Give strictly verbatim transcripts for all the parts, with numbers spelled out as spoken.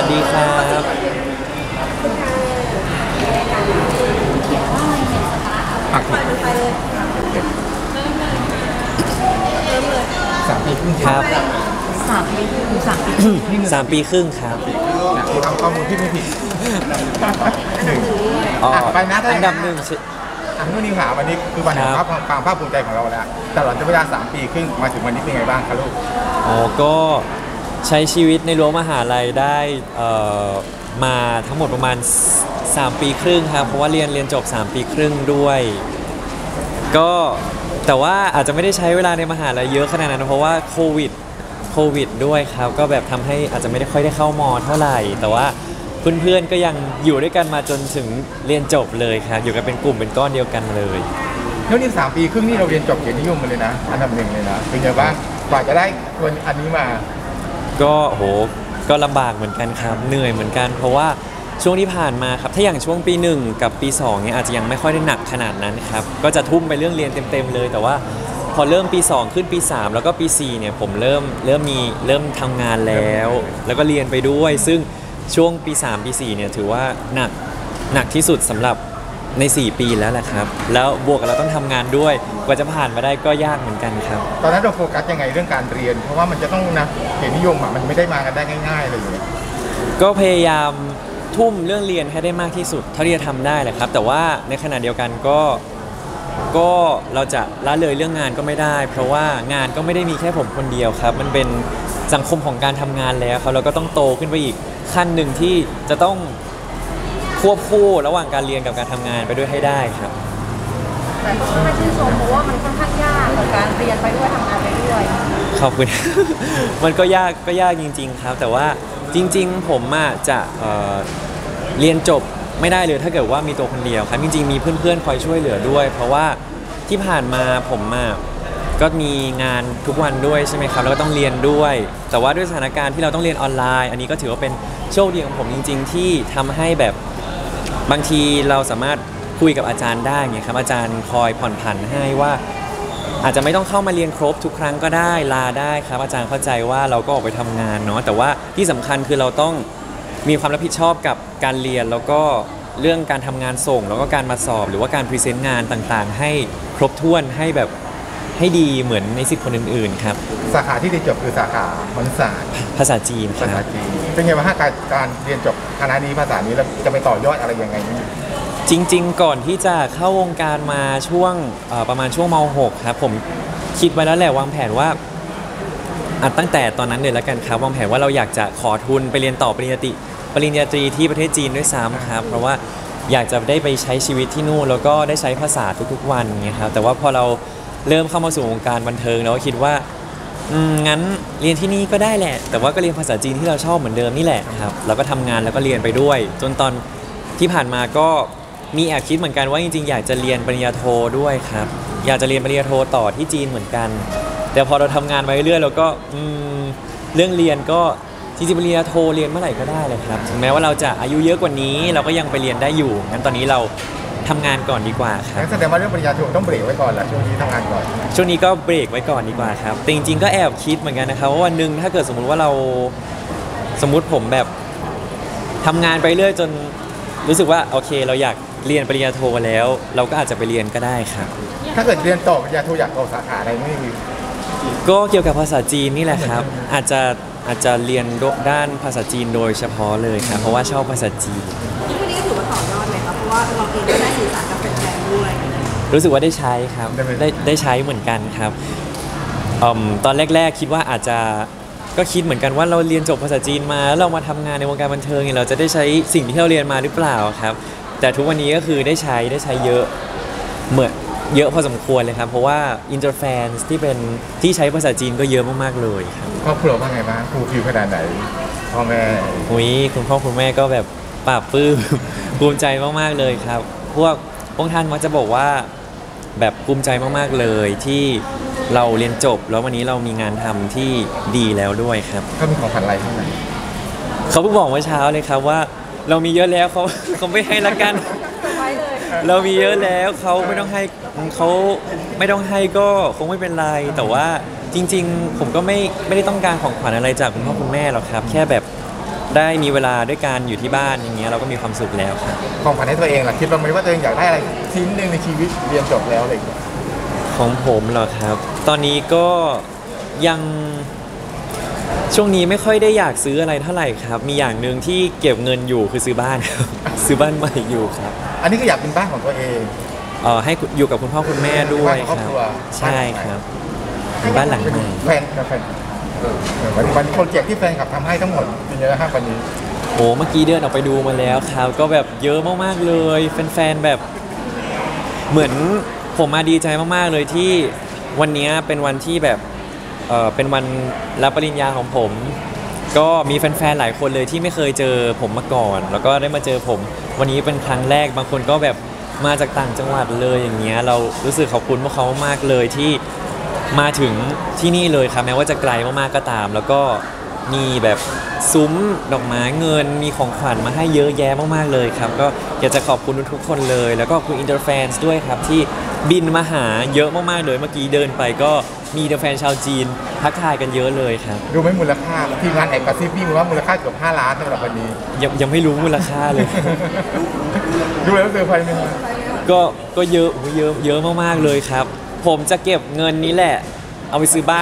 ดีครับผักสามปีครึ่งครับสามปีสามปีสามปีครึ่งครับที่ทำข้อมูลที่ไม่ผิดหนึ่งอ๋อไปนะอันดับหนึ่งอันนู้นนี่หาวันนี้คือวันแห่งความภาคภูมิใจของเราแล้วตลอดเวลาสามปีครึ่งมาถึงวันนี้เป็นไงบ้างครับลูกอ๋อก็ใช้ชีวิตในรั้วมหาลัยได้มาทั้งหมดประมาณสามปีครึ่งครับเพราะว่าเรียนเรียนจบสามปีครึ่งด้วยก็แต่ว่าอาจจะไม่ได้ใช้เวลาในมหาลัยเยอะขนาดนั้นเพราะว่าโควิดโควิดด้วยครับก็แบบทำให้อาจจะไม่ได้ค่อยได้เข้ามอเท่าไหร่แต่ว่าเพื่อนๆก็ยังอยู่ด้วยกันมาจนถึงเรียนจบเลยครับอยู่กันเป็นกลุ่มเป็นก้อนเดียวกันเลยแล้วนี่สามปีครึ่งนี่เราเรียนจบเกียรตินิยมมาเลยนะอันดับหนึ่งเลยนะเป็นไงบ้างกว่าจะได้คนอันนี้มาก็โหก็ลำบากเหมือนกันครับเหนื่อยเหมือนกันเพราะว่าช่วงที่ผ่านมาครับถ้าอย่างช่วงปีหนึ่งกับปีสองเนี่ยอาจจะยังไม่ค่อยได้หนักขนาดนั้นครับก็จะทุ่มไปเรื่องเรียนเต็มๆเลยแต่ว่าพอเริ่มปีสองขึ้นปีสามแล้วก็ปีสี่เนี่ยผมเริ่มเริ่มมีเริ่มทำงานแล้วแล้วก็เรียนไปด้วยซึ่งช่วงปีสามปีสี่เนี่ยถือว่าหนักหนักที่สุดสำหรับในสี่ปีแล้วแหละครับแล้วบวกกับเราต้องทำงานด้วยกว่าจะผ่านมาได้ก็ยากเหมือนกันครับตอนนั้นเราโฟกัสยังไงเรื่องการเรียนเพราะว่ามันจะต้องนะเกียรตินิยมอ่ะมันไม่ได้มากันได้ง่ายๆเลยก็พยายามทุ่มเรื่องเรียนให้ได้มากที่สุดเท่าที่จะทำได้แหละครับแต่ว่าในขณะเดียวกันก็ก็เราจะละเลยเรื่องงานก็ไม่ได้เพราะว่างานก็ไม่ได้มีแค่ผมคนเดียวครับมันเป็นสังคมของการทำงานแล้วครับเราก็ต้องโตขึ้นไปอีกขั้นหนึ่งที่จะต้องควบคู่ระหว่างการเรียนกับการทำงานไปด้วยให้ได้ครับแต่ก็ไม่ชื่นชมเพราะว่ามันค่อนข้างยากของการเรียนไปด้วยทำงานไปด้วยขอบคุณ มันก็ยากก็ยากจริงๆครับแต่ว่าจริงๆผมอะจะเอ่อเรียนจบไม่ได้เลยถ้าเกิดว่ามีตัวคนเดียวครับจริงๆมีเพื่อนๆคอยช่วยเหลือด้วยเพราะว่าที่ผ่านมาผมอะก็มีงานทุกวันด้วยใช่ไหมครับแล้วก็ต้องเรียนด้วยแต่ว่าด้วยสถานการณ์ที่เราต้องเรียนออนไลน์อันนี้ก็ถือว่าเป็นโชคดีของผมจริงๆที่ทำให้แบบบางทีเราสามารถคุยกับอาจารย์ได้ไงครับอาจารย์คอยผ่อนผันให้ว่าอาจจะไม่ต้องเข้ามาเรียนครบทุกครั้งก็ได้ลาได้ครับอาจารย์เข้าใจว่าเราก็ออกไปทำงานเนาะแต่ว่าที่สำคัญคือเราต้องมีความรับผิดชอบกับการเรียนแล้วก็เรื่องการทำงานส่งแล้วก็การมาสอบหรือว่าการพรีเซนต์งานต่างๆให้ครบถ้วนให้แบบให้ดีเหมือนในสิทธิ์คนอื่นๆครับสาขาที่ได้จบคือสาขามนุษยศาสตร์ภาษาจีนภาษาจีนเป็นไงบ้างการการเรียนจบคณะนี้ภาษานี้แล้วจะไปต่อยอดอะไรยังไงนี่จริงๆก่อนที่จะเข้าวงการมาช่วงประมาณช่วงม หกครับผมคิดไว้แล้วแหละวางแผนว่าอัดตั้งแต่ตอนนั้นเลยแล้วกันครับวางแผนว่าเราอยากจะขอทุนไปเรียนต่อปริญญาตรีปริญญาตรีที่ประเทศจีนด้วยซ้ำครับเพราะว่าอยากจะได้ไปใช้ชีวิตที่นู่นแล้วก็ได้ใช้ภาษาทุกๆวันไงครับแต่ว่าพอเราเริ่มเข้ามาสู่วงการบันเทิงเราก็คิดว่าอืมงั้นเรียนที่นี่ก็ได้แหละแต่ว่าก็เรียนภาษาจีนที่เราชอบเหมือนเดิมนี่แหละครับแล้วก็ทำงานแล้วก็เรียนไปด้วยจนตอนที่ผ่านมาก็มีแอบคิดเหมือนกันว่าจริงๆอยากจะเรียนปริญญาโทด้วยครับอยากจะเรียนปริญญาโทต่อที่จีนเหมือนกันแต่พอเราทำงานไปเรื่อยๆเราก็อืมเรื่องเรียนก็จริงๆปริญญาโทเรียนเมื่อไหร่ก็ได้เลยครับถึงแม้ว่าเราจะอายุเยอะกว่านี้เราก็ยังไปเรียนได้อยู่งั้นตอนนี้เราทำงานก่อนดีกว่าครับแสดงว่าเรื่องปริญญาโทต้องเบรกไว้ก่อนแหละช่วงนี้ทำงานก่อนช่วงนี้ก็เบรกไว้ก่อนดีกว่าครับแต่จริงๆก็แอบคิดเหมือนกันนะครับว่าวันนึงถ้าเกิดสมมุติว่าเราสมมุติผมแบบทำงานไปเรื่อยจนรู้สึกว่าโอเคเราอยากเรียนปริญญาโทแล้วเราก็อาจจะไปเรียนก็ได้ครับถ้าเกิดเรียนต่อปริญญาโทอยากเอาสาขาอะไรไม่มีก็เกี่ยวกับภาษาจีนนี่แหละครับอาจจะอาจจะเรียนด้านภาษาจีนโดยเฉพาะเลยครับเพราะว่าชอบภาษาจีนที่วันนี้ถือว่าต่อยอดเลยครับเพราะว่าเราเองก็ได้สื่อสารกับแฟนๆด้วยรู้สึกว่าได้ใช้ครับได้ได้ใช้เหมือนกันครับตอนแรกๆคิดว่าอาจจะก็คิดเหมือนกันว่าเราเรียนจบภาษาจีนมาแล้วเรามาทำงานในวงการบันเทิงเราจะได้ใช้สิ่งที่เราเรียนมาหรือเปล่าครับแต่ทุกวันนี้ก็คือได้ใช้ได้ใช้เยอะเหมือนเยอะพอสมควรเลยครับเพราะว่าอินเตอร์แฟนที่เป็นที่ใช้ภาษาจีนก็เยอะมากๆเลยครับครอบครัวว่าไงบ้างครูฟิวขนาดไหนพ่อแม่อุ้ยคุณพ่อคุณแม่ก็แบบปลาบปลื้มภูมิใจมากๆเลยครับพวกพวกท่านมักจะบอกว่าแบบภูมิใจมากๆเลยที่เราเรียนจบแล้ววันนี้เรามีงานทำที่ดีแล้วด้วยครับเขามีของขวัญอะไรให้ไหมเขาเพิ่งบอกเมื่อเช้าเลยครับว่าเรามีเยอะแล้วเขาเขาไม่ให้ละกันเรามีเยอะแล้วเขาไม่ต้องให้เขาไม่ต้องให้ก็คงไม่เป็นไรแต่ว่าจริงๆผมก็ไม่ไม่ได้ต้องการของขวัญอะไรจากคุณพ่อคุณแม่หรอกครับแค่แบบได้มีเวลาด้วยกันอยู่ที่บ้านอย่างเงี้ยเราก็มีความสุขแล้วครับของขวัญให้ตัวเองล่ะคิดบ้างไหมว่าตัวเองอยากได้อะไรชิ้นหนึ่งในชีวิตเรียนจบแล้วอะไรอย่างเงี้ยของผมเหรอครับ ตอนนี้ก็ยังช่วงนี้ไม่ค่อยได้อยากซื้ออะไรเท่าไหร่ครับ มีอย่างหนึ่งที่เก็บเงินอยู่คือซื้อบ้านครับ ซื้อบ้านใหม่อยู่ครับอันนี้ก็อยากเป็นบ้านของตัวเองเอ่อให้อยู่กับคุณพ่อคุณแม่ด้วยบ้านคครอบรับครัวใช่ครับเป็นบ้านหลังใหม่แฟนกับแฟนเออเออวันนี้วันนี้โปรเจกต์ที่แฟนขับทำให้ทั้งหมดเป็นยังไงครับวันนี้โอ้เมื่อกี้เดินออกไปดูมาแล้วครับ ก็แบบเยอะมากๆเลยแฟนๆแบบเหมือนผมมาดีใจมากๆเลยที่วันนี้เป็นวันที่แบบเออเป็นวันรับปริญญาของผม ก็มีแฟนๆหลายคนเลยที่ไม่เคยเจอผมมาก่อน แล้วก็ได้มาเจอผม วันนี้เป็นครั้งแรกบางคนก็แบบมาจากต่างจังหวัดเลยอย่างเงี้ยเรารู้สึกขอบคุณพวกเขามากๆเลยที่มาถึงที่นี่เลยครับแม้ว่าจะไกลมากๆก็ตาม แล้วก็มีแบบซุ้มดอกไม้เงินมีของขวัญมาให้เยอะแยะมากๆเลยครับก็อยากจะขอบคุณทุกๆคนเลย แล้วก็คุณอินเตอร์แฟนด้วยครับที่บินมาหาเยอะมากๆเลยเมื่อกี้เดินไปก็มีอินเตอร์แฟนชาวจีนทักทายกันเยอะเลยครับดูไหม่มูลค่าทีมงานแอบกระซิบพี่ว่ามูลค่าเกือบห้าล้านสำหรับวันนี้ยังยังไม่รู้มูลค่าเลยดูแล้วเซอร์ไพรส์ไหมครับก็ก็เยอะโอ้โหเยอะเยอะมากๆเลยครับ ผมจะเก็บเงินนี้แหละ เอาไปซื้อบ้าน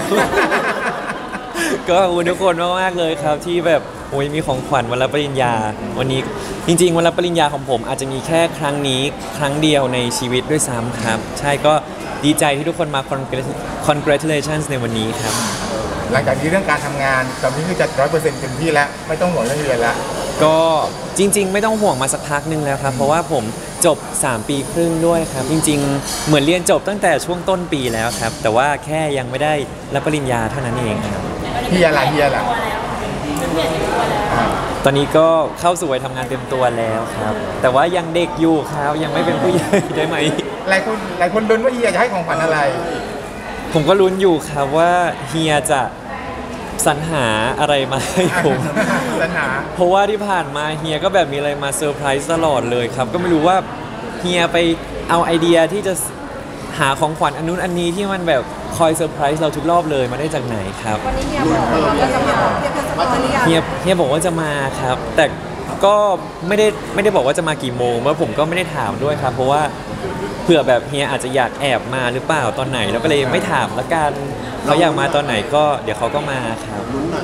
ก็ขอบคุณทุกคนมากๆเลยครับ ที่แบบโอ้ยมีของขวัญวันรับปริญญา วันนี้จริงๆวันรับปริญญาของผมอาจจะมีแค่ครั้งนี้ครั้งเดียวในชีวิตด้วยซ้ำครับ ใช่ก็ดีใจที่ทุกคนมา congratulations ในวันนี้ครับหลังจากนี้เรื่องการทำงานตอนนี้คือจะร้อยเปอร์เซ็นต์เต็มที่แล้วไม่ต้องห่วงเรื่องเรียนแล้วก็จริงๆ ไม่ต้องห่วงมาสักพักหนึงแล้วครับ เพราะว่าผมจบ สาม ปีครึ่งด้วยครับ จริงๆ เหมือนเรียนจบตั้งแต่ช่วงต้นปีแล้วครับ แต่ว่าแค่ยังไม่ได้รับปริญญาเท่านั้นเองครับเฮียล่ะเฮียล่ะอ่าตอนนี้ก็เข้าสู่วัยทำงานเต็มตัวแล้วครับ แต่ว่ายังเด็กอยู่ครับยังไม่เป็นผู้ใหญ่ ได้ไหมหลายคนหลายคนลุ้นว่าเฮียจะให้ของขวัญอะไรผมก็ลุ้นอยู่ครับว่าเฮียจะสรรหาอะไรมาให้ผมปัญหาเพราะว่าที่ผ่านมาเฮียก็แบบมีอะไรมาเซอร์ไพรส์ตลอดเลยครับ ก็ไม่รู้ว่าเฮียไปเอาไอเดียที่จะหาของขวัญอันนู้นอันนี้ที่มันแบบคอยเซอร์ไพรส์เราทุกรอบเลยมาได้จากไหนครับวันนี้เฮียบอกว่าเราจะมาเฮียจะมาหรือยังเฮียเฮียบอกว่าจะมาครับ แต่ก็ไม่ได้ไม่ได้บอกว่าจะมากี่โมงเพราะผมก็ไม่ได้ถามด้วยครับ เพราะว่าเผื่อแบบเฮียอาจจะอยากแอบมาหรือเปล่าตอนไหนแล้วก็เลยไม่ถามละกันเขาอยากมาตอนไหนก็เดี๋ยวเขาก็มาครับ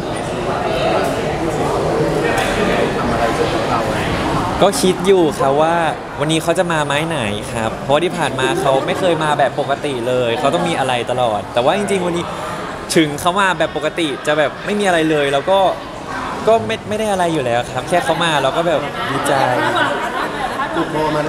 ก็คิดอยู่ครับว่าวันนี้เขาจะมาไม้ไหนครับ เพราะว่าที่ผ่านมาเขาไม่เคยมาแบบปกติเลย เขาต้องมีอะไรตลอด แต่ว่าจริงๆวันนี้ถึงเขามาแบบปกติจะแบบไม่มีอะไรเลย แล้วก็ก็ไม่ไม่ได้อะไรอยู่แล้วครับ แค่เขามาเราก็แบบดีใจถูกโทรมา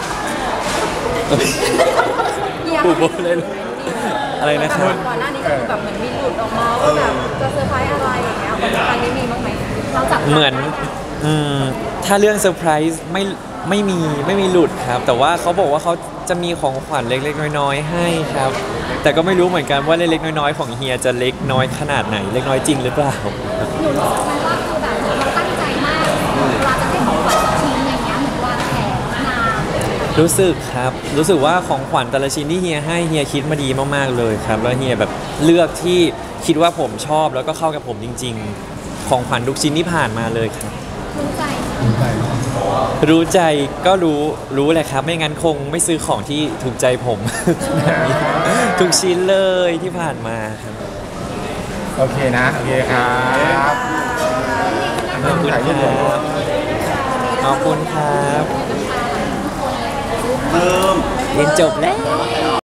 เฮียปูโบเลยอะไรนะครับก่อนหน้านี้ก็คือแบบเหมือนมีหลุดออกมาว่าแบบจะเซอร์ไพรส์อะไรอย่างเงี้ยวันนี้ครั้งนี้มีบ้างไหมเราจับเหมือนอืมถ้าเรื่องเซอร์ไพรส์ไม่ไม่มีไม่มีหลุดครับ แต่ว่าเขาบอกว่าเขาจะมีของขวัญเล็กๆน้อยๆให้ครับ แต่ก็ไม่รู้เหมือนกันว่าเล็กๆน้อยๆของเฮียจะเล็กน้อยขนาดไหนเล็กน้อยจริงหรือเปล่าหนูรู้สึกไหมว่าคือแบบเราตั้งใจมากเวลาจะให้ของขวัญชิ้นอย่างเงี้ยเหมือนวางแผนนานรู้สึกครับ รู้สึกว่าของขวัญแต่ละชิ้นที่เฮียให้เฮียคิดมาดีมากๆเลยครับ แล้วเฮียแบบเลือกที่คิดว่าผมชอบแล้วก็เข้ากับผมจริง ๆ ของขวัญทุกชิ้นที่ผ่านมาเลยครับรู้ใจรู้ใจก็รู้รู้แหละครับ ไม่งั้นคงไม่ซื้อของที่ถูกใจผม ทุกชิ้นเลยที่ผ่านมาครับโอเคนะ โอเคครับขอบคุณครับขอบคุณครับเรียนจบแล้ว